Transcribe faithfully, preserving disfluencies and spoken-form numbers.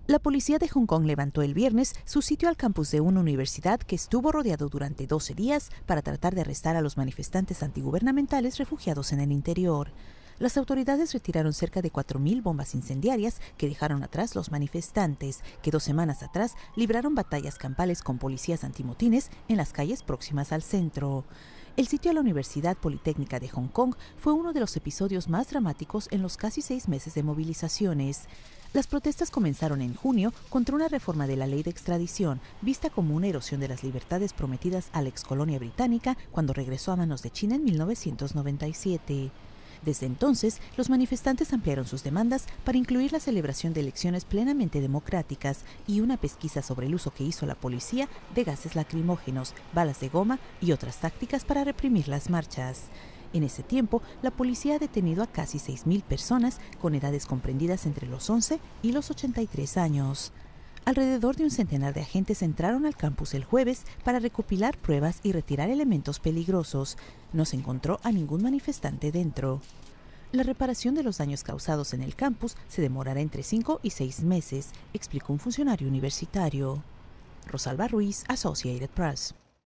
La policía de Hong Kong levantó el viernes su sitio al campus de una universidad que estuvo rodeado durante doce días para tratar de arrestar a los manifestantes antigubernamentales refugiados en el interior. Las autoridades retiraron cerca de cuatro mil bombas incendiarias que dejaron atrás los manifestantes, que dos semanas atrás libraron batallas campales con policías antimotines en las calles próximas al centro. El sitio a la Universidad Politécnica de Hong Kong fue uno de los episodios más dramáticos en los casi seis meses de movilizaciones. Las protestas comenzaron en junio contra una reforma de la ley de extradición, vista como una erosión de las libertades prometidas a la excolonia británica cuando regresó a manos de China en mil novecientos noventa y siete. Desde entonces, los manifestantes ampliaron sus demandas para incluir la celebración de elecciones plenamente democráticas y una pesquisa sobre el uso que hizo la policía de gases lacrimógenos, balas de goma y otras tácticas para reprimir las marchas. En ese tiempo, la policía ha detenido a casi seis mil personas con edades comprendidas entre los once y los ochenta y tres años. Alrededor de un centenar de agentes entraron al campus el jueves para recopilar pruebas y retirar elementos peligrosos. No se encontró a ningún manifestante dentro. La reparación de los daños causados en el campus se demorará entre cinco y seis meses, explicó un funcionario universitario. Rosalba Ruiz, Associated Press.